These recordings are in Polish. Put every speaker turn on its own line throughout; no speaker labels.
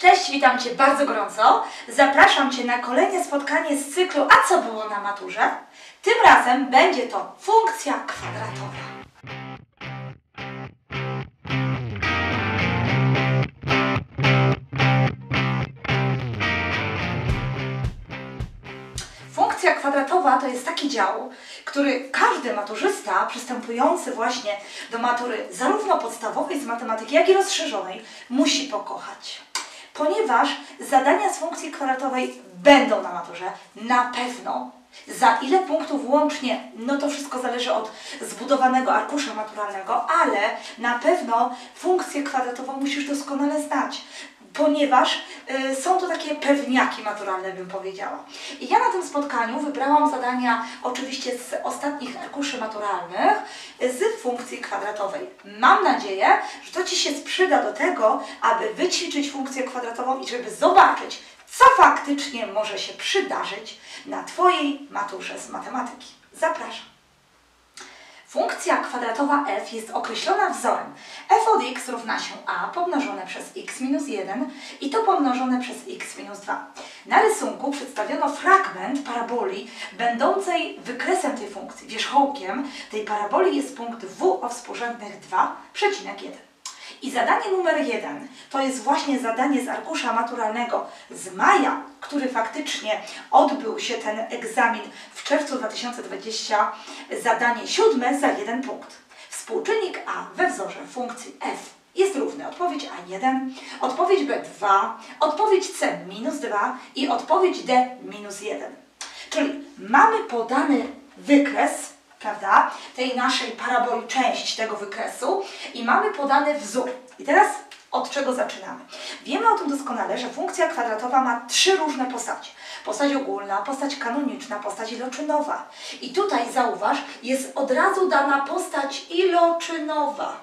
Cześć, witam Cię bardzo gorąco. Zapraszam Cię na kolejne spotkanie z cyklu A co było na maturze? Tym razem będzie to funkcja kwadratowa. Funkcja kwadratowa to jest taki dział, który każdy maturzysta przystępujący właśnie do matury zarówno podstawowej z matematyki, jak i rozszerzonej musi pokochać. Ponieważ zadania z funkcji kwadratowej będą na maturze, na pewno. Za ile punktów łącznie, no to wszystko zależy od zbudowanego arkusza maturalnego, ale na pewno funkcję kwadratową musisz doskonale znać, ponieważ są to takie pewniaki maturalne, bym powiedziała. I ja na tym spotkaniu wybrałam zadania oczywiście z ostatnich arkuszy maturalnych z funkcji kwadratowej. Mam nadzieję, że to Ci się przyda do tego, aby wyćwiczyć funkcję kwadratową i żeby zobaczyć, co faktycznie może się przydarzyć na Twojej maturze z matematyki. Zapraszam. Funkcja kwadratowa f jest określona wzorem f od x równa się a pomnożone przez x minus 1 i to pomnożone przez x minus 2. Na rysunku przedstawiono fragment paraboli będącej wykresem tej funkcji. Wierzchołkiem tej paraboli jest punkt w o współrzędnych 2,1. I zadanie numer 1 to jest właśnie zadanie z arkusza maturalnego z maja, który faktycznie odbył się ten egzamin w czerwcu 2020, zadanie 7 za 1 punkt. Współczynnik a we wzorze funkcji f jest równy odpowiedź a1, odpowiedź b2, odpowiedź c minus 2 i odpowiedź d minus 1. Czyli mamy podany wykres, prawda, tej naszej paraboli, część tego wykresu i mamy podany wzór. I teraz od czego zaczynamy? Wiemy o tym doskonale, że funkcja kwadratowa ma 3 różne postacie. Postać ogólna, postać kanoniczna, postać iloczynowa. I tutaj zauważ, jest od razu dana postać iloczynowa.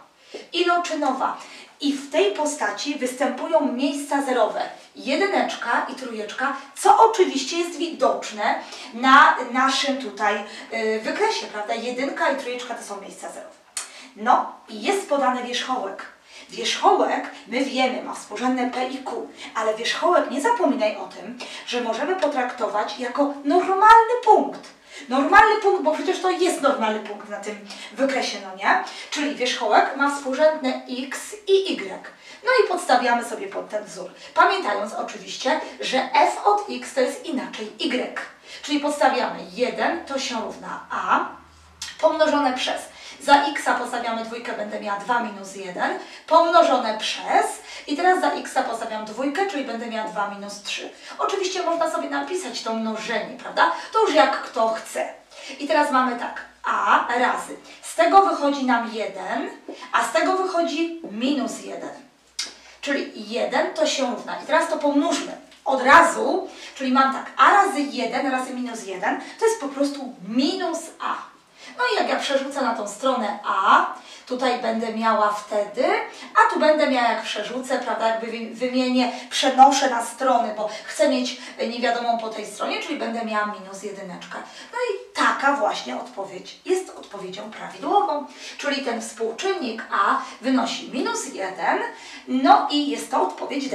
I w tej postaci występują miejsca zerowe. 1 i 3, co oczywiście jest widoczne na naszym tutaj wykresie, prawda? 1 i 3 to są miejsca zerowe. No i jest podany wierzchołek. Wierzchołek, my wiemy, ma współrzędne p i q, ale wierzchołek, nie zapominaj o tym, że możemy potraktować jako normalny punkt. Normalny punkt, bo przecież to jest normalny punkt na tym wykresie, no nie? Czyli wierzchołek ma współrzędne x i y. No i podstawiamy sobie pod ten wzór. Pamiętając oczywiście, że f od x to jest inaczej y. Czyli podstawiamy 1 to się równa a pomnożone przez. Za x postawiamy 2, będę miała 2 minus 1, pomnożone przez i teraz za x postawiam 2, czyli będę miała 2 minus 3. Oczywiście można sobie napisać to mnożenie, prawda? To już jak kto chce. I teraz mamy tak, a razy. Z tego wychodzi nam 1, a z tego wychodzi minus 1. Czyli 1 to się równa. I teraz to pomnóżmy od razu, czyli mam tak, a razy 1 razy minus 1 to jest po prostu minus a. No i jak ja przerzucę na tą stronę a, tutaj będę miała wtedy, a tu będę miała jak przerzucę, prawda, jakby wymienię, przenoszę na strony, bo chcę mieć niewiadomą po tej stronie, czyli będę miała minus 1. No i taka właśnie odpowiedź jest odpowiedzią prawidłową, czyli ten współczynnik a wynosi minus 1, no i jest to odpowiedź D.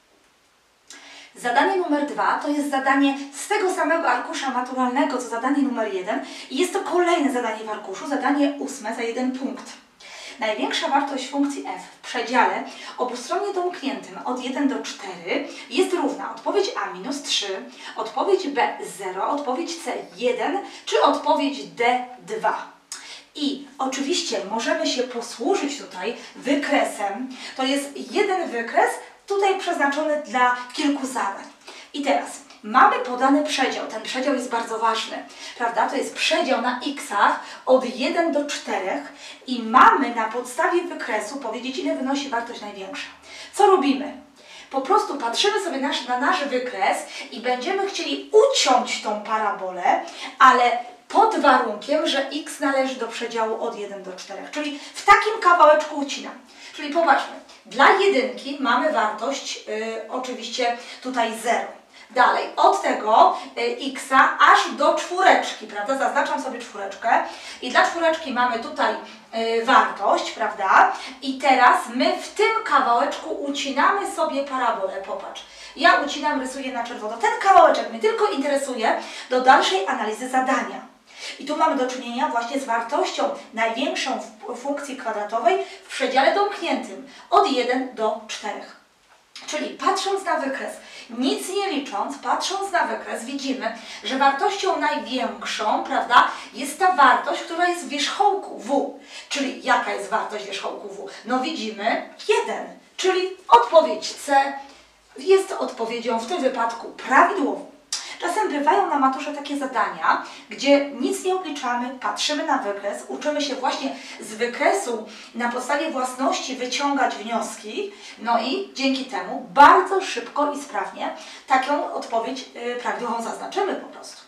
Zadanie numer 2 to jest zadanie z tego samego arkusza maturalnego, co zadanie numer 1 i jest to kolejne zadanie w arkuszu, zadanie 8 za 1 punkt. Największa wartość funkcji f w przedziale obustronnie domkniętym od 1 do 4 jest równa odpowiedź a minus 3, odpowiedź b 0, odpowiedź c 1 czy odpowiedź d 2. I oczywiście możemy się posłużyć tutaj wykresem, to jest jeden wykres, tutaj przeznaczony dla kilku zadań. I teraz mamy podany przedział. Ten przedział jest bardzo ważny, prawda? To jest przedział na x-ach od 1 do 4 i mamy na podstawie wykresu powiedzieć, ile wynosi wartość największa. Co robimy? Po prostu patrzymy sobie na nasz wykres i będziemy chcieli uciąć tą parabolę, ale pod warunkiem, że x należy do przedziału od 1 do 4. Czyli w takim kawałeczku ucinam. Czyli popatrzmy, dla jedynki mamy wartość oczywiście tutaj 0. Dalej, od tego x-a aż do czwóreczki, prawda? Zaznaczam sobie czwóreczkę i dla czwóreczki mamy tutaj wartość, prawda? I teraz my w tym kawałeczku ucinamy sobie parabolę, popatrz. Ja ucinam, rysuję na czerwono. Ten kawałeczek mnie tylko interesuje do dalszej analizy zadania. I tu mamy do czynienia właśnie z wartością największą funkcji kwadratowej w przedziale domkniętym od 1 do 4. Czyli patrząc na wykres, nic nie licząc, patrząc na wykres, widzimy, że wartością największą, prawda, jest ta wartość, która jest w wierzchołku w. Czyli jaka jest wartość wierzchołku w? No widzimy 1, czyli odpowiedź C jest odpowiedzią w tym wypadku prawidłową. Czasem bywają na maturze takie zadania, gdzie nic nie obliczamy, patrzymy na wykres, uczymy się właśnie z wykresu na podstawie własności wyciągać wnioski, no i dzięki temu bardzo szybko i sprawnie taką odpowiedź prawidłową zaznaczymy po prostu.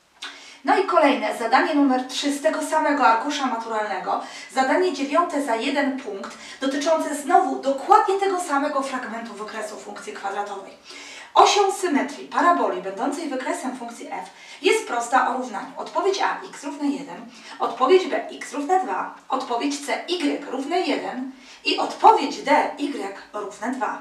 No i kolejne, zadanie numer 3 z tego samego arkusza maturalnego, zadanie 9 za 1 punkt, dotyczące znowu dokładnie tego samego fragmentu wykresu funkcji kwadratowej. Osią symetrii paraboli będącej wykresem funkcji f jest prosta o równaniu. Odpowiedź A x równe 1, odpowiedź B x równe 2, odpowiedź C y równe 1 i odpowiedź D y równe 2.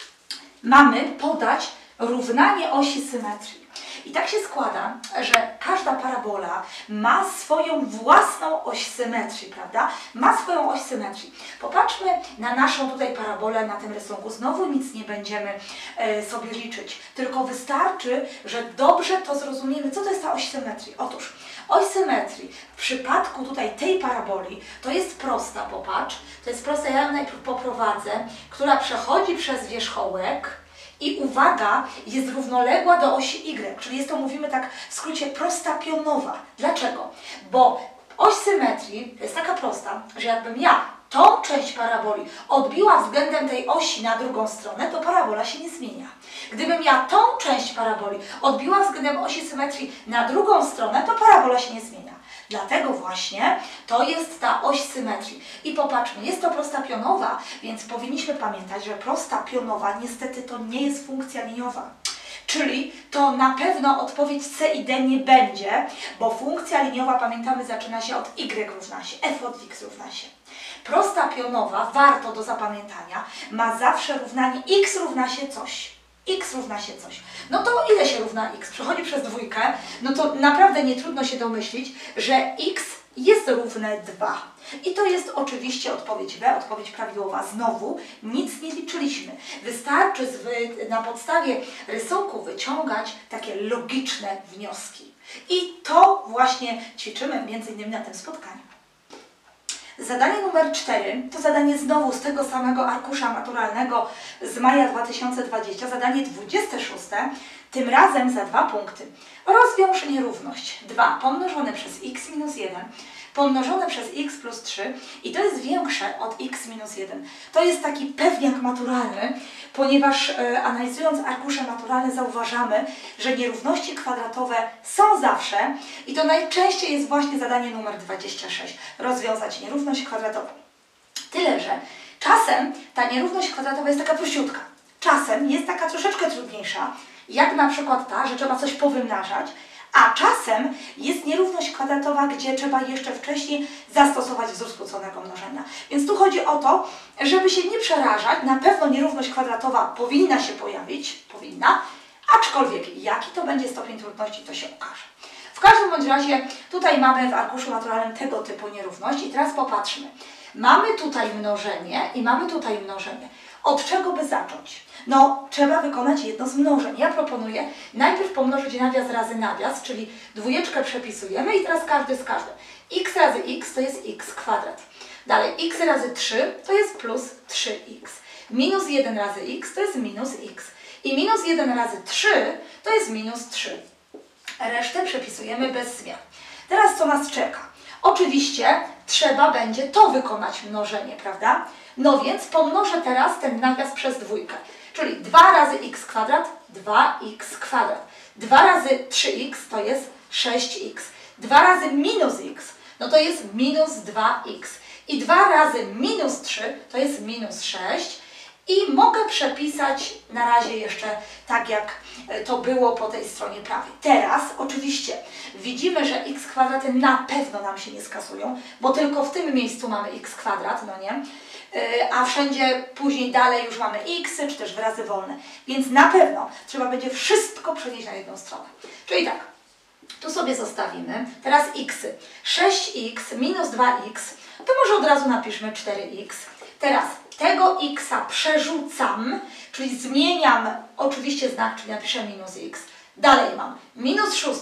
Mamy podać równanie osi symetrii. I tak się składa, że każda parabola ma swoją własną oś symetrii, prawda? Ma swoją oś symetrii. Popatrzmy na naszą tutaj parabolę na tym rysunku. Znowu nic nie będziemy sobie liczyć, tylko wystarczy, że dobrze to zrozumiemy. Co to jest ta oś symetrii? Otóż oś symetrii w przypadku tutaj tej paraboli to jest prosta, popatrz. To jest prosta, ja ją najpierw poprowadzę, która przechodzi przez wierzchołek. I uwaga, jest równoległa do osi y, czyli jest to, mówimy tak w skrócie, prosta pionowa. Dlaczego? Bo oś symetrii jest taka prosta, że jakbym ja tą część paraboli odbiła względem tej osi na drugą stronę, to parabola się nie zmienia. Gdybym ja tą część paraboli odbiła względem osi symetrii na drugą stronę, to parabola się nie zmienia. Dlatego właśnie to jest ta oś symetrii. I popatrzmy, jest to prosta pionowa, więc powinniśmy pamiętać, że prosta pionowa niestety to nie jest funkcja liniowa. Czyli to na pewno odpowiedź C i D nie będzie, bo funkcja liniowa, pamiętamy, zaczyna się od y równa się, f od x równa się. Prosta pionowa, warto do zapamiętania, ma zawsze równanie x równa się coś. X równa się coś. No to ile się równa x? Przechodzi przez dwójkę, no to naprawdę nie trudno się domyślić, że x jest równe 2. I to jest oczywiście odpowiedź B, odpowiedź prawidłowa. Znowu nic nie liczyliśmy. Wystarczy na podstawie rysunku wyciągać takie logiczne wnioski. I to właśnie ćwiczymy m.in. na tym spotkaniu. Zadanie numer 4 to zadanie znowu z tego samego arkusza maturalnego z maja 2020, zadanie 26, tym razem za 2 punkty. Rozwiąż nierówność 2 pomnożone przez x minus 1 pomnożone przez x plus 3 i to jest większe od x minus 1. To jest taki pewniak maturalny, ponieważ analizując arkusze maturalne zauważamy, że nierówności kwadratowe są zawsze i to najczęściej jest właśnie zadanie numer 26. Rozwiązać nierówność kwadratową. Tyle, że czasem ta nierówność kwadratowa jest taka prościutka. Czasem jest taka troszeczkę trudniejsza, jak na przykład ta, że trzeba coś powymnażać, a czasem jest nierówność kwadratowa, gdzie trzeba jeszcze wcześniej zastosować wzór skróconego mnożenia. Więc tu chodzi o to, żeby się nie przerażać, na pewno nierówność kwadratowa powinna się pojawić, aczkolwiek jaki to będzie stopień trudności, to się okaże. W każdym bądź razie tutaj mamy w arkuszu naturalnym tego typu nierówność i teraz popatrzmy. Mamy tutaj mnożenie i mamy tutaj mnożenie. Od czego by zacząć? No, trzeba wykonać jedno z mnożeń. Ja proponuję najpierw pomnożyć nawias razy nawias, czyli dwójeczkę przepisujemy i teraz każdy z każdym. X razy x to jest x kwadrat. Dalej, x razy 3 to jest plus 3x. Minus 1 razy x to jest minus x. I minus 1 razy 3 to jest minus 3. Resztę przepisujemy bez zmian. Teraz co nas czeka? Oczywiście trzeba będzie to wykonać mnożenie, prawda? No więc pomnożę teraz ten nawias przez dwójkę. Czyli 2 razy x kwadrat, 2x kwadrat. 2 razy 3x to jest 6x. 2 razy minus x, no to jest minus 2x. I 2 razy minus 3 to jest minus 6. I mogę przepisać na razie jeszcze tak, jak to było po tej stronie prawej. Teraz oczywiście widzimy, że x kwadraty na pewno nam się nie skasują, bo tylko w tym miejscu mamy x kwadrat, no nie? A wszędzie później dalej już mamy x, czy też wyrazy wolne. Więc na pewno trzeba będzie wszystko przenieść na jedną stronę. Czyli tak, tu sobie zostawimy teraz x. 6x minus 2x, to może od razu napiszmy 4x. Teraz tego x przerzucam, czyli zmieniam oczywiście znak, czyli napiszę minus x. Dalej mam minus 6,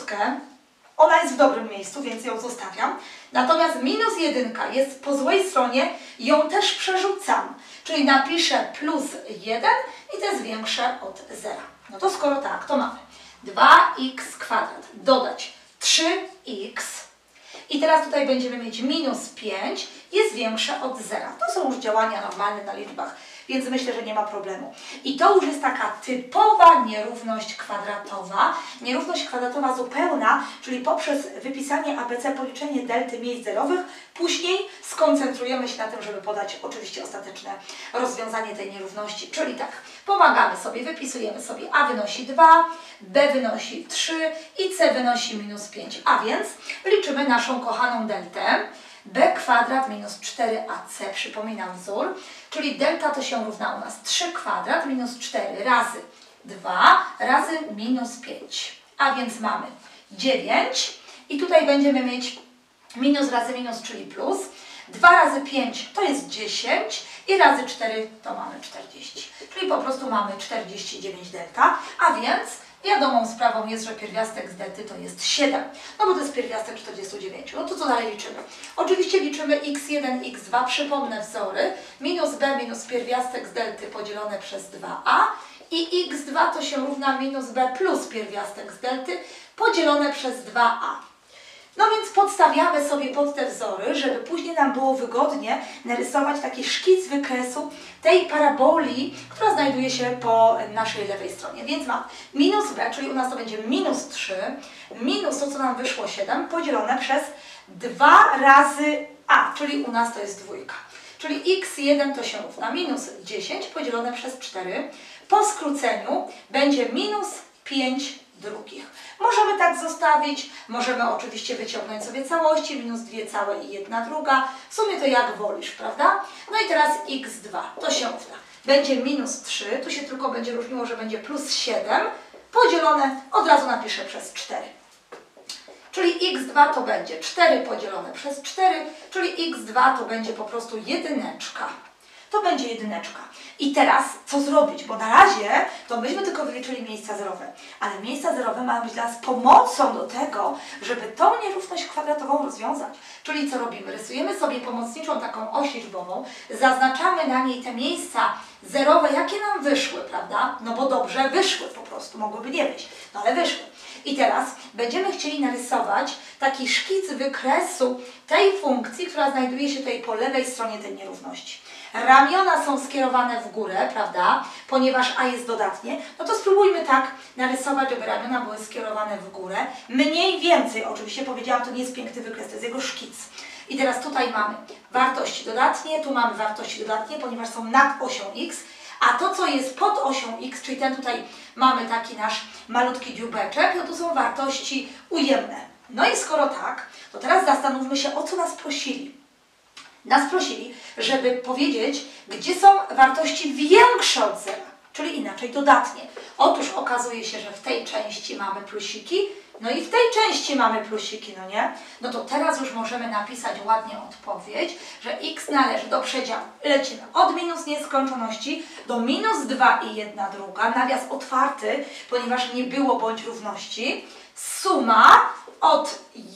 ona jest w dobrym miejscu, więc ją zostawiam. Natomiast minus 1 jest po złej stronie, ją też przerzucam. Czyli napiszę plus 1 i to jest większe od 0. No to skoro tak, to mamy 2x kwadrat dodać 3x. I teraz tutaj będziemy mieć minus 5, jest większe od 0. To są już działania normalne na liczbach, więc myślę, że nie ma problemu. I to już jest taka typowa nierówność kwadratowa. Nierówność kwadratowa zupełna, czyli poprzez wypisanie ABC, policzenie delty miejsc zerowych, później skoncentrujemy się na tym, żeby podać oczywiście ostateczne rozwiązanie tej nierówności. Czyli tak, pomagamy sobie, wypisujemy sobie A wynosi 2, B wynosi 3 i C wynosi minus 5. A więc liczymy naszą kochaną deltę. B kwadrat minus 4AC, przypominam wzór, czyli delta to się równa u nas 3 kwadrat minus 4 razy 2 razy minus 5. A więc mamy 9 i tutaj będziemy mieć minus razy minus, czyli plus. 2 razy 5 to jest 10 i razy 4 to mamy 40. Czyli po prostu mamy 49 delta, a więc wiadomą sprawą jest, że pierwiastek z delty to jest 7, no bo to jest pierwiastek 49. No to co dalej liczymy? Oczywiście liczymy x1, x2, przypomnę wzory, minus b minus pierwiastek z delty podzielone przez 2a i x2 to się równa minus b plus pierwiastek z delty podzielone przez 2a. No więc podstawiamy sobie pod te wzory, żeby później nam było wygodnie narysować taki szkic wykresu tej paraboli, która znajduje się po naszej lewej stronie. Więc mam minus b, czyli u nas to będzie minus 3, minus to, co nam wyszło 7, podzielone przez 2 razy a, czyli u nas to jest dwójka. Czyli x1 to się równa minus 10 podzielone przez 4. Po skróceniu będzie minus 5 drugich. Możemy tak zostawić, możemy oczywiście wyciągnąć sobie całości, minus 2 całe i 1 druga. W sumie to jak wolisz, prawda? No i teraz x2 to się równa. Będzie minus 3, tu się tylko będzie różniło, że będzie plus 7, podzielone, od razu napiszę przez 4. Czyli x2 to będzie 4 podzielone przez 4, czyli x2 to będzie po prostu jedyneczka. To będzie jedyneczka. I teraz co zrobić? Bo na razie to myśmy tylko wyliczyli miejsca zerowe, ale miejsca zerowe mają być dla nas pomocą do tego, żeby tą nierówność kwadratową rozwiązać. Czyli co robimy? Rysujemy sobie pomocniczą taką oś liczbową, zaznaczamy na niej te miejsca zerowe, jakie nam wyszły, prawda? No bo dobrze wyszły po prostu, mogłyby nie wyjść, no ale wyszły. I teraz będziemy chcieli narysować taki szkic wykresu tej funkcji, która znajduje się tutaj po lewej stronie tej nierówności. Ramiona są skierowane w górę, prawda? Ponieważ a jest dodatnie, no to spróbujmy tak narysować, żeby ramiona były skierowane w górę. Mniej więcej, oczywiście powiedziałam, to nie jest piękny wykres, to jest jego szkic. I teraz tutaj mamy wartości dodatnie, tu mamy wartości dodatnie, ponieważ są nad osią x, a to, co jest pod osią x, czyli ten tutaj mamy taki nasz malutki dziubeczek, no to są wartości ujemne. No i skoro tak, to teraz zastanówmy się, o co nas prosili. Nas prosili, żeby powiedzieć, gdzie są wartości większe od zera, czyli inaczej dodatnie. Otóż okazuje się, że w tej części mamy plusiki, no i w tej części mamy plusiki, no nie? No to teraz już możemy napisać ładnie odpowiedź, że x należy do przedziału. Lecimy od minus nieskończoności do minus 2 i 1 druga, nawias otwarty, ponieważ nie było bądź równości. Suma od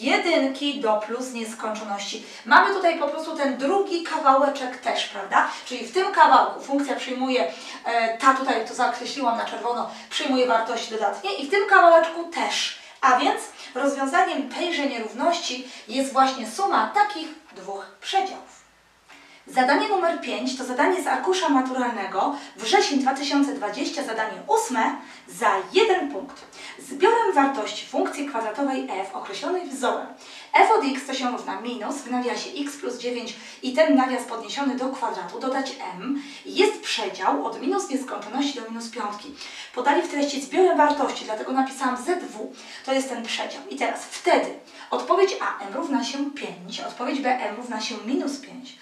1 do plus nieskończoności. Mamy tutaj po prostu ten drugi kawałeczek też, prawda? Czyli w tym kawałku funkcja przyjmuje, ta tutaj to zakreśliłam na czerwono, przyjmuje wartości dodatnie i w tym kawałeczku też. A więc rozwiązaniem tejże nierówności jest właśnie suma takich dwóch przedziałów. Zadanie numer 5 to zadanie z arkusza maturalnego wrzesień 2020, zadanie 8 za 1 punkt. Zbiorem wartości funkcji kwadratowej f określonej wzorem f od x to się równa minus w nawiasie x plus 9 i ten nawias podniesiony do kwadratu, dodać m, jest przedział od minus nieskończoności do minus piątki. Podali w treści zbiorem wartości, dlatego napisałam zw, to jest ten przedział. I teraz wtedy odpowiedź a m równa się 5, odpowiedź b m równa się minus 5,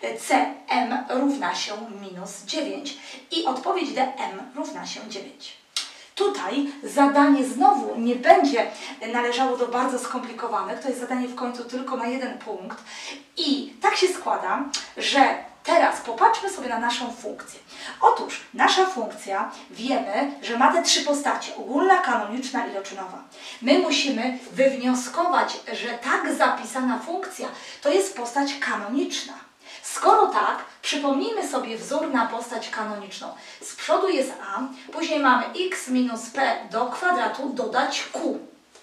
c m równa się minus 9 i odpowiedź d m równa się 9. Tutaj zadanie znowu nie będzie należało do bardzo skomplikowanych, to jest zadanie w końcu tylko na jeden punkt i tak się składa, że teraz popatrzmy sobie na naszą funkcję. Otóż nasza funkcja, wiemy, że ma te trzy postacie, ogólna, kanoniczna i iloczynowa. My musimy wywnioskować, że tak zapisana funkcja to jest postać kanoniczna. Skoro tak, przypomnijmy sobie wzór na postać kanoniczną. Z przodu jest a, później mamy x minus p do kwadratu dodać q.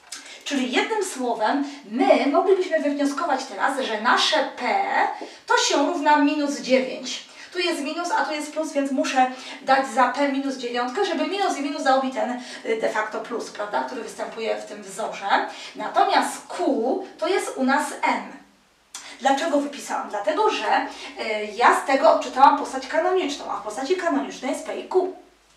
Czyli jednym słowem, my moglibyśmy wywnioskować teraz, że nasze p to się równa minus 9. Tu jest minus, a tu jest plus, więc muszę dać za p minus 9, żeby minus i minus dał mi ten de facto plus, prawda, który występuje w tym wzorze. Natomiast q to jest u nas m. Dlaczego wypisałam? Dlatego, że ja z tego odczytałam postać kanoniczną, a w postaci kanonicznej jest p i q.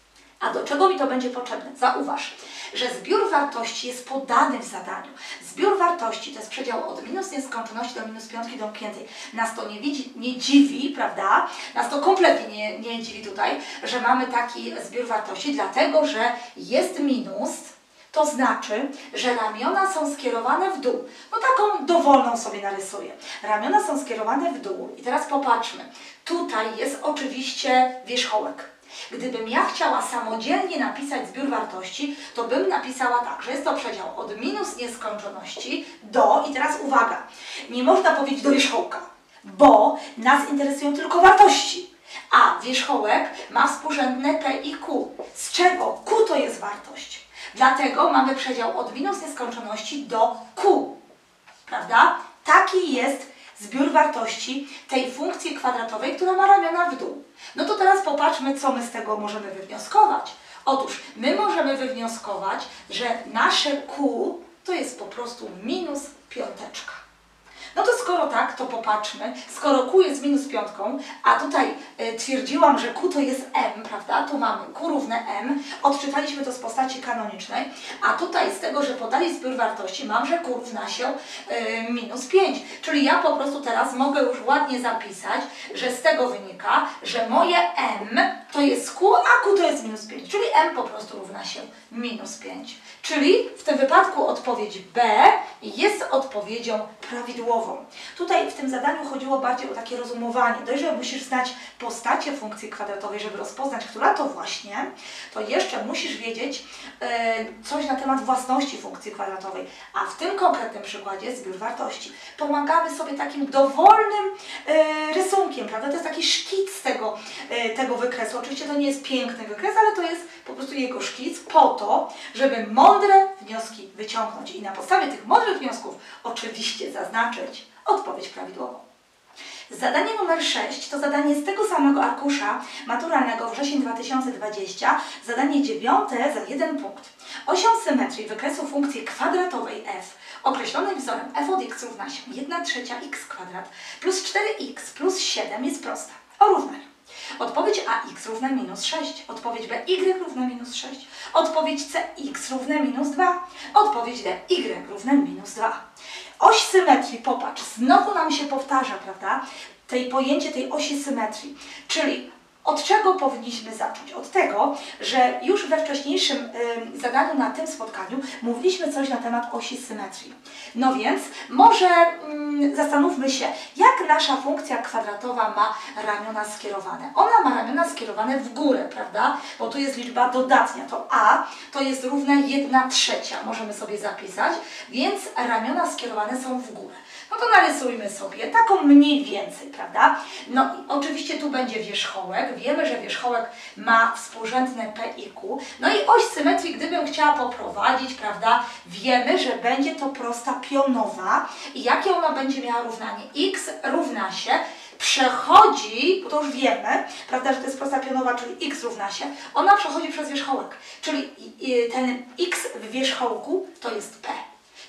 A do czego mi to będzie potrzebne? Zauważ, że zbiór wartości jest podany w zadaniu. Zbiór wartości to jest przedział od minus nieskończoności do minus piątki domkniętej. Nas to nie dziwi, prawda? Nas to kompletnie nie dziwi tutaj, że mamy taki zbiór wartości, dlatego, że jest minus. To znaczy, że ramiona są skierowane w dół. No taką dowolną sobie narysuję. Ramiona są skierowane w dół. I teraz popatrzmy. Tutaj jest oczywiście wierzchołek. Gdybym ja chciała samodzielnie napisać zbiór wartości, to bym napisała tak, że jest to przedział od minus nieskończoności do, i teraz uwaga, nie można powiedzieć do wierzchołka, bo nas interesują tylko wartości. A wierzchołek ma współrzędne p i q. Z czego q to jest wartość? Dlatego mamy przedział od minus nieskończoności do q, prawda? Taki jest zbiór wartości tej funkcji kwadratowej, która ma ramiona w dół. No to teraz popatrzmy, co my z tego możemy wywnioskować. Otóż my możemy wywnioskować, że nasze q to jest po prostu minus piąteczka. No to skoro tak, to popatrzmy, skoro q jest minus piątką, a tutaj twierdziłam, że q to jest m, prawda? Tu mamy q równe m, odczytaliśmy to z postaci kanonicznej, a tutaj z tego, że podali zbiór wartości, mam, że q równa się minus 5. Czyli ja po prostu teraz mogę już ładnie zapisać, że z tego wynika, że moje m to jest q, a q to jest minus 5, czyli m po prostu równa się minus 5. Czyli w tym wypadku odpowiedź B jest odpowiedzią prawidłową. Tutaj w tym zadaniu chodziło bardziej o takie rozumowanie. Dość, że musisz znać postacie funkcji kwadratowej, żeby rozpoznać, która to właśnie, to jeszcze musisz wiedzieć coś na temat własności funkcji kwadratowej. A w tym konkretnym przykładzie zbiór wartości. Pomagamy sobie takim dowolnym rysunkiem, prawda? To jest taki szkic tego wykresu. Oczywiście to nie jest piękny wykres, ale to jest po prostu jego szkic po to, żeby mądre wnioski wyciągnąć i na podstawie tych mądrych wniosków oczywiście zaznaczyć odpowiedź prawidłową. Zadanie numer 6 to zadanie z tego samego arkusza maturalnego wrzesień 2020, zadanie 9 za 1 punkt. Osią symetrii wykresu funkcji kwadratowej f określonej wzorem f od x równa się 1/3 x kwadrat plus 4x plus 7 jest prosta. O równaniu. Odpowiedź ax równa minus 6, odpowiedź b y równa minus 6, odpowiedź c x równa minus 2, odpowiedź d y równa minus 2. Oś symetrii, popatrz, znowu nam się powtarza, prawda, pojęcie tej osi symetrii, czyli od czego powinniśmy zacząć? Od tego, że już we wcześniejszym zadaniu na tym spotkaniu mówiliśmy coś na temat osi symetrii. No więc może zastanówmy się, jak nasza funkcja kwadratowa ma ramiona skierowane. Ona ma ramiona skierowane w górę, prawda? Bo tu jest liczba dodatnia, to a to jest równe 1/3, możemy sobie zapisać, więc ramiona skierowane są w górę. No to narysujmy sobie taką mniej więcej, prawda? No i oczywiście tu będzie wierzchołek. Wiemy, że wierzchołek ma współrzędne p i q. No i oś symetrii, gdybym chciała poprowadzić, prawda? Wiemy, że będzie to prosta pionowa. I jakie ona będzie miała równanie? X równa się, przechodzi, bo to już wiemy, prawda, że to jest prosta pionowa, czyli x równa się, ona przechodzi przez wierzchołek. Czyli ten x w wierzchołku to jest p.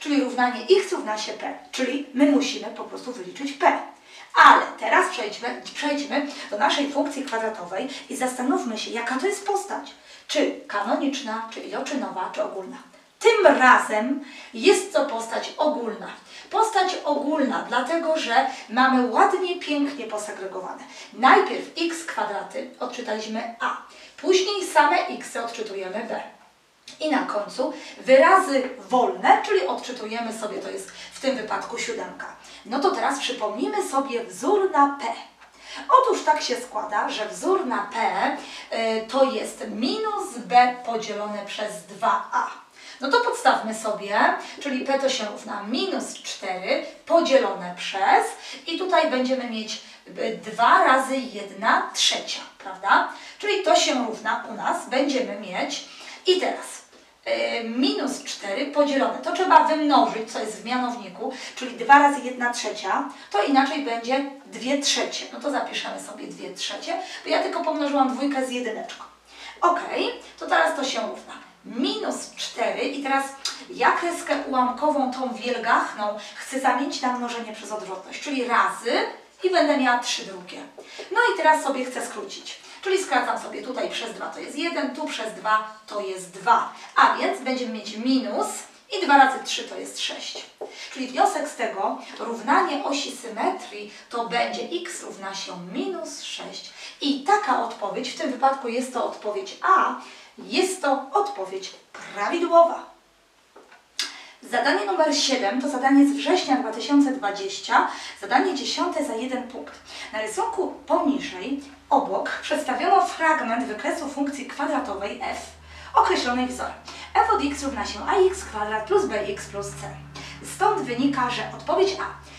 czyli równanie x równa się p, czyli my musimy po prostu wyliczyć p. Ale teraz przejdźmy do naszej funkcji kwadratowej i zastanówmy się, jaka to jest postać. Czy kanoniczna, czy iloczynowa, czy ogólna. Tym razem jest to postać ogólna. Postać ogólna, dlatego że mamy ładnie, pięknie posegregowane. Najpierw x kwadraty odczytaliśmy a, później same x odczytujemy b. I na końcu wyrazy wolne, czyli odczytujemy sobie, to jest w tym wypadku 7. No to teraz przypomnijmy sobie wzór na p. Otóż tak się składa, że wzór na p to jest minus b podzielone przez 2a. No to podstawmy sobie, czyli p to się równa minus 4 podzielone przez i tutaj będziemy mieć 2 razy 1/3, prawda? Czyli to się równa u nas, będziemy mieć i teraz minus 4 podzielone, to trzeba wymnożyć, co jest w mianowniku, czyli 2 razy 1/3, to inaczej będzie 2/3. No to zapiszemy sobie 2/3, bo ja tylko pomnożyłam dwójkę z jedyneczką. Ok, to teraz to się równa minus 4 i teraz ja kreskę ułamkową, tą wielgachną, chcę zamienić na mnożenie przez odwrotność, czyli razy i będę miała 3 drugie. No i teraz sobie chcę skrócić. Czyli skracam sobie tutaj przez 2 to jest 1, tu przez 2 to jest 2. A więc będziemy mieć minus i 2 razy 3 to jest 6. Czyli wniosek z tego, równanie osi symetrii to będzie x równa się minus 6. I taka odpowiedź, w tym wypadku jest to odpowiedź A, jest to odpowiedź prawidłowa. Zadanie numer 7 to zadanie z września 2020, zadanie 10 za 1 punkt. Na rysunku poniżej, obok, przedstawiono fragment wykresu funkcji kwadratowej f, określonej wzorem. f od x równa się ax kwadrat plus bx plus c. Stąd wynika, że odpowiedź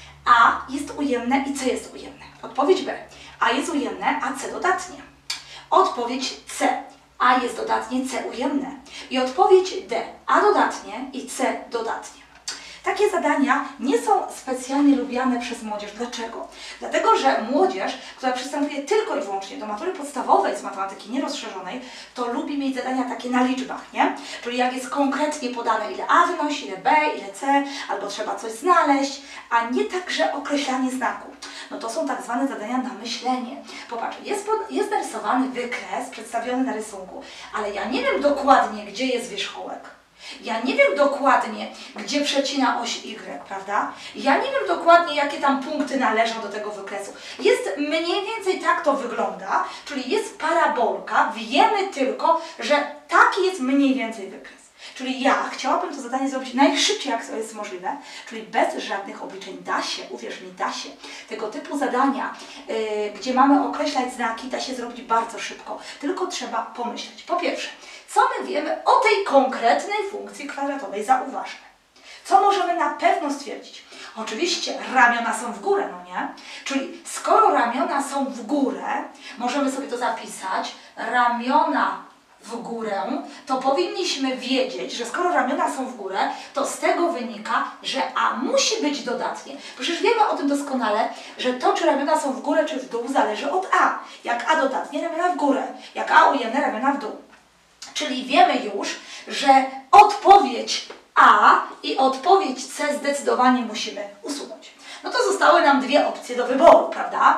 A jest ujemne i c jest ujemne. Odpowiedź B. A jest ujemne, a c dodatnie. Odpowiedź C. A jest dodatnie, C ujemne. I odpowiedź D. A dodatnie i C dodatnie. Takie zadania nie są specjalnie lubiane przez młodzież. Dlaczego? Dlatego, że młodzież, która przystępuje tylko i wyłącznie do matury podstawowej z matematyki nierozszerzonej, to lubi mieć zadania takie na liczbach, nie? Czyli jak jest konkretnie podane, ile A wynosi, ile B, ile C, albo trzeba coś znaleźć, a nie także określanie znaku. No to są tak zwane zadania na myślenie. Popatrz, jest narysowany wykres przedstawiony na rysunku, ale ja nie wiem dokładnie, gdzie jest wierzchołek. Ja nie wiem dokładnie, gdzie przecina oś Y, prawda? Ja nie wiem dokładnie, jakie tam punkty należą do tego wykresu. Jest mniej więcej tak to wygląda, czyli jest parabolka, wiemy tylko, że taki jest mniej więcej wykres. Czyli ja chciałabym to zadanie zrobić najszybciej, jak to jest możliwe, czyli bez żadnych obliczeń. Da się, uwierz mi, da się. Tego typu zadania, gdzie mamy określać znaki, da się zrobić bardzo szybko. Tylko trzeba pomyśleć. Po pierwsze, co my wiemy o tej konkretnej funkcji kwadratowej? Zauważmy. Co możemy na pewno stwierdzić? Oczywiście ramiona są w górę, no nie? Czyli skoro ramiona są w górę, możemy sobie to zapisać, ramiona w górę, to powinniśmy wiedzieć, że skoro ramiona są w górę, to z tego wynika, że A musi być dodatnie. Przecież wiemy o tym doskonale, że to, czy ramiona są w górę, czy w dół, zależy od A. Jak A dodatnie, ramiona w górę. Jak A ujemne, ramiona w dół. Czyli wiemy już, że odpowiedź A i odpowiedź C zdecydowanie musimy usunąć. No to zostały nam dwie opcje do wyboru, prawda?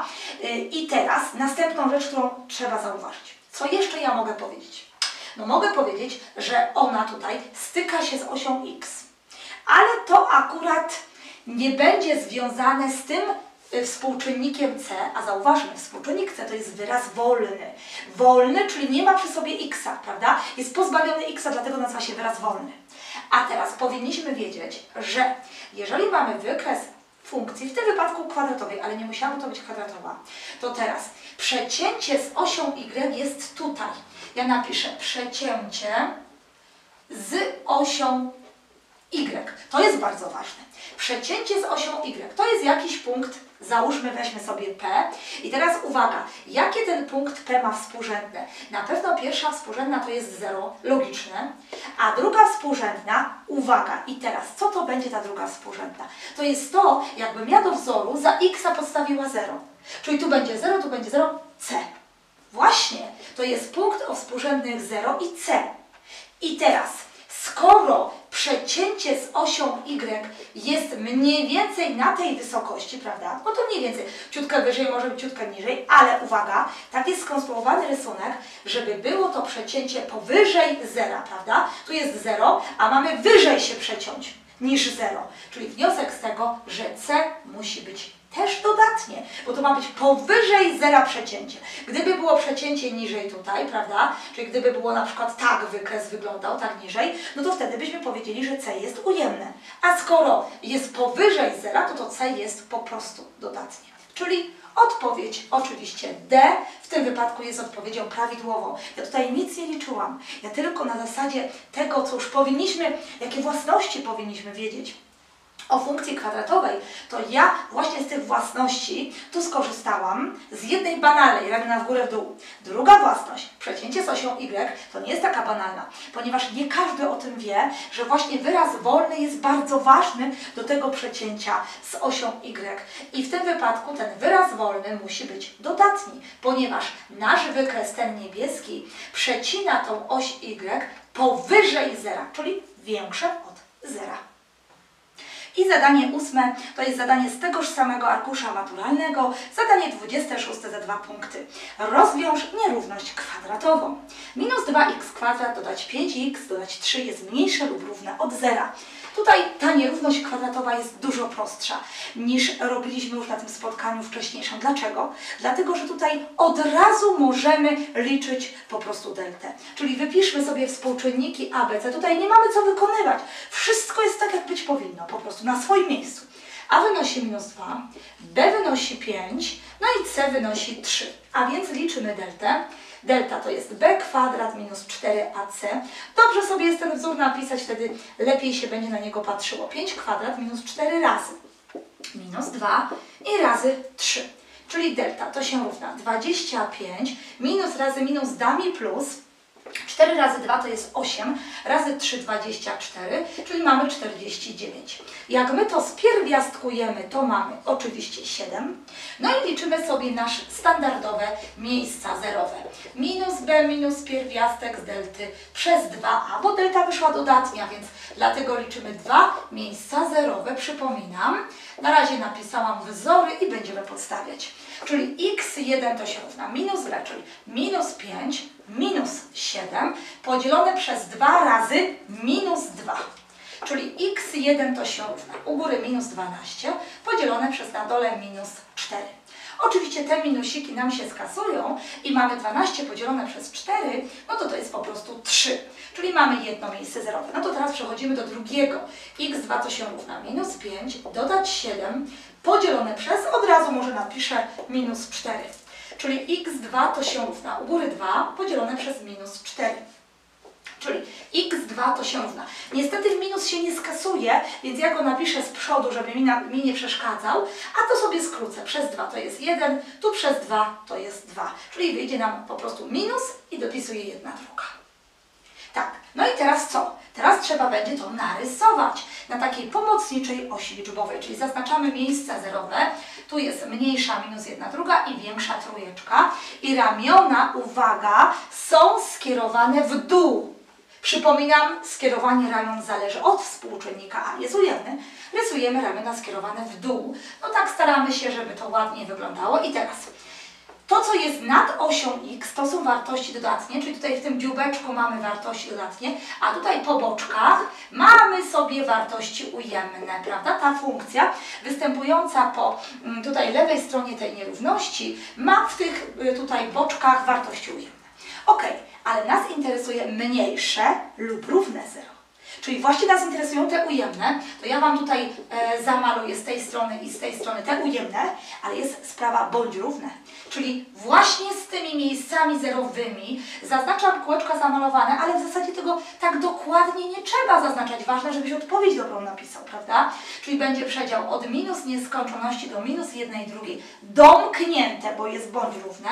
I teraz następną rzecz, którą trzeba zauważyć. Co jeszcze ja mogę powiedzieć? No mogę powiedzieć, że ona tutaj styka się z osią X. Ale to akurat nie będzie związane z tym współczynnikiem C, a zauważmy, współczynnik C to jest wyraz wolny. Wolny, czyli nie ma przy sobie X-a, prawda? Jest pozbawiony X-a, dlatego nazywa się wyraz wolny. A teraz powinniśmy wiedzieć, że jeżeli mamy wykres funkcji, w tym wypadku kwadratowej, ale nie musiało to być kwadratowa, to teraz przecięcie z osią Y jest tutaj. Ja napiszę przecięcie z osią Y. To jest bardzo ważne. Przecięcie z osią Y. To jest jakiś punkt, załóżmy, weźmy sobie P. I teraz uwaga, jakie ten punkt P ma współrzędne? Na pewno pierwsza współrzędna to jest 0, logiczne. A druga współrzędna, uwaga, i teraz co to będzie ta druga współrzędna? To jest to, jakbym ja do wzoru za X podstawiła 0. Czyli tu będzie 0, tu będzie 0, C. Właśnie, to jest punkt o współrzędnych 0 i C. I teraz, skoro przecięcie z osią Y jest mniej więcej na tej wysokości, prawda? No to mniej więcej, ciutkę wyżej, może być ciutkę niżej, ale uwaga, tak jest skonstruowany rysunek, żeby było to przecięcie powyżej zera, prawda? Tu jest 0, a mamy wyżej się przeciąć niż 0. Czyli wniosek z tego, że C musi być też dodatnie, bo to ma być powyżej zera przecięcie. Gdyby było przecięcie niżej tutaj, prawda, czyli gdyby było na przykład tak wykres wyglądał, tak niżej, no to wtedy byśmy powiedzieli, że C jest ujemne. A skoro jest powyżej zera, to C jest po prostu dodatnie. Czyli odpowiedź oczywiście D w tym wypadku jest odpowiedzią prawidłową. Ja tutaj nic nie liczyłam. Ja tylko na zasadzie tego, co już powinniśmy, jakie własności powinniśmy wiedzieć o funkcji kwadratowej, to ja właśnie z tych własności tu skorzystałam z jednej banalnej, ramiona w górę w dół. Druga własność, przecięcie z osią Y, to nie jest taka banalna, ponieważ nie każdy o tym wie, że właśnie wyraz wolny jest bardzo ważny do tego przecięcia z osią Y. I w tym wypadku ten wyraz wolny musi być dodatni, ponieważ nasz wykres, ten niebieski, przecina tą oś Y powyżej zera, czyli większe od zera. I zadanie 8 to jest zadanie z tegoż samego arkusza maturalnego, zadanie 26 za 2 punkty. Rozwiąż nierówność kwadratową. Minus 2x² dodać 5x dodać 3 jest mniejsze lub równe od zera. Tutaj ta nierówność kwadratowa jest dużo prostsza niż robiliśmy już na tym spotkaniu wcześniejszym. Dlaczego? Dlatego, że tutaj od razu możemy liczyć po prostu deltę. Czyli wypiszmy sobie współczynniki A, B, C. Tutaj nie mamy co wykonywać. Wszystko jest tak, jak być powinno, po prostu na swoim miejscu. A wynosi minus 2, B wynosi 5, no i C wynosi 3. A więc liczymy deltę. Delta to jest b² minus 4ac. Dobrze sobie jest ten wzór napisać, wtedy lepiej się będzie na niego patrzyło. 5² minus 4 razy minus 2 i razy 3. Czyli delta to się równa 25, minus razy minus da mi plus. 4 razy 2 to jest 8, razy 3 24, czyli mamy 49. Jak my to spierwiastkujemy, to mamy oczywiście 7. No i liczymy sobie nasze standardowe miejsca zerowe. Minus b minus pierwiastek z delty przez 2a, bo delta wyszła dodatnia, więc dlatego liczymy 2 miejsca zerowe. Przypominam, na razie napisałam wzory i będziemy podstawiać. Czyli x1 to się równa minus b, czyli minus 5 minus 7 podzielone przez 2 razy minus 2. Czyli x1 to się równa u góry minus 12 podzielone przez na dole minus 4. Oczywiście te minusiki nam się skasują i mamy 12 podzielone przez 4, no to jest po prostu 3. Czyli mamy jedno miejsce zerowe. No to teraz przechodzimy do drugiego. x2 to się równa minus 5 dodać 7 podzielone przez, od razu może napiszę minus 4. Czyli x2 to się równa u góry 2 podzielone przez minus 4. Czyli x2 to się równa. Niestety minus się nie skasuje, więc ja go napiszę z przodu, żeby mi nie przeszkadzał, a to sobie skrócę. Przez 2 to jest 1, tu przez 2 to jest 2. Czyli wyjdzie nam po prostu minus i dopisuję jedna druga. Tak, no i teraz co? Teraz trzeba będzie to narysować na takiej pomocniczej osi liczbowej, czyli zaznaczamy miejsca zerowe. Tu jest mniejsza minus jedna druga i większa trójeczka. I ramiona, uwaga, są skierowane w dół. Przypominam, skierowanie ramion zależy od współczynnika A, jest ujemny. Rysujemy ramiona skierowane w dół. No tak staramy się, żeby to ładnie wyglądało. I teraz to, co jest nad osią x, to są wartości dodatnie, czyli tutaj w tym dzióbeczku mamy wartości dodatnie, a tutaj po boczkach mamy sobie wartości ujemne, prawda? Ta funkcja występująca po tutaj lewej stronie tej nierówności ma w tych tutaj boczkach wartości ujemne. Ok, ale nas interesuje mniejsze lub równe 0. Czyli właśnie nas interesują te ujemne, to ja Wam tutaj zamaluję z tej strony i z tej strony te ujemne, ale jest sprawa bądź równe. Czyli właśnie z tymi miejscami zerowymi zaznaczam kółeczka zamalowane, ale w zasadzie tego tak dokładnie nie trzeba zaznaczać. Ważne, żebyś odpowiedź dobrą napisał, prawda? Czyli będzie przedział od minus nieskończoności do minus 1/2 domknięte, bo jest bądź równe,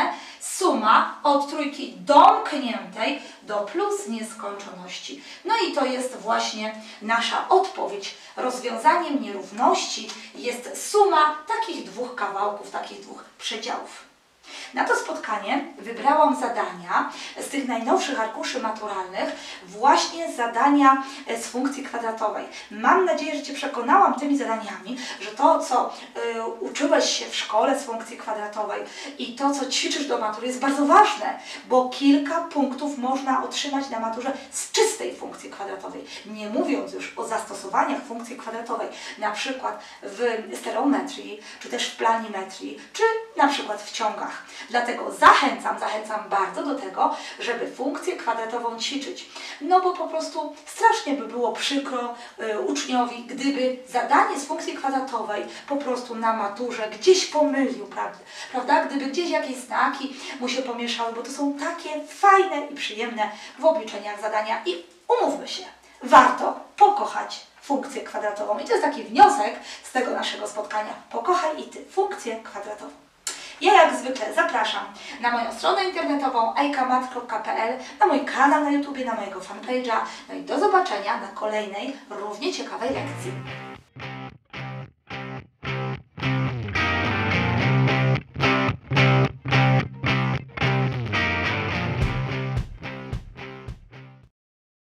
suma od trójki domkniętej do plus nieskończoności. No i to jest właśnie nasza odpowiedź. Rozwiązaniem nierówności jest suma takich dwóch kawałków, takich dwóch przedziałów. Na to spotkanie wybrałam zadania z tych najnowszych arkuszy maturalnych, właśnie zadania z funkcji kwadratowej. Mam nadzieję, że Cię przekonałam tymi zadaniami, że to, co uczyłeś się w szkole z funkcji kwadratowej i to, co ćwiczysz do matury, jest bardzo ważne, bo kilka punktów można otrzymać na maturze z czystej funkcji kwadratowej. Nie mówiąc już o zastosowaniach funkcji kwadratowej, na przykład w stereometrii, czy też w planimetrii, czy na przykład w ciągach. Dlatego zachęcam bardzo do tego, żeby funkcję kwadratową ćwiczyć. No bo po prostu strasznie by było przykro uczniowi, gdyby zadanie z funkcji kwadratowej po prostu na maturze gdzieś pomylił, prawda? Gdyby gdzieś jakieś znaki mu się pomieszały, bo to są takie fajne i przyjemne w obliczeniach zadania i umówmy się, warto pokochać funkcję kwadratową. I to jest taki wniosek z tego naszego spotkania. Pokochaj i Ty funkcję kwadratową. Ja jak zwykle zapraszam na moją stronę internetową ajkamat.pl, na mój kanał na YouTube, na mojego fanpage'a. No i do zobaczenia na kolejnej równie ciekawej lekcji.